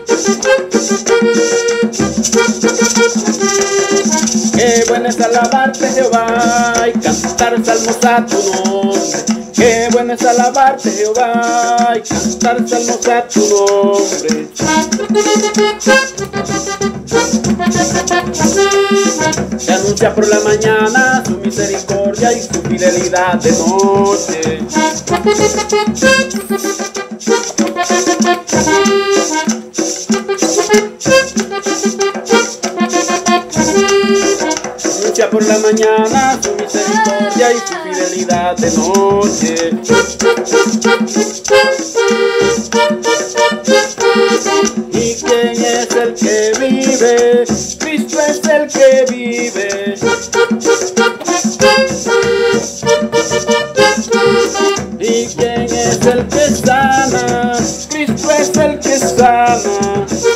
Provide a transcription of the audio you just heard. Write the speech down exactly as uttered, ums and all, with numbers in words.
Qué bueno es alabarte, Jehová, y cantar salmos a tu nombre. Qué bueno es alabarte, Jehová, y cantar salmos a tu nombre. Se anuncia por la mañana su misericordia y su fidelidad de noche. Anuncia por la mañana su misericordia y su fidelidad de noche. ¿Y quién es el que vive? Cristo es el que vive. ¿Y quién es el que sana? Cristo es el que sana.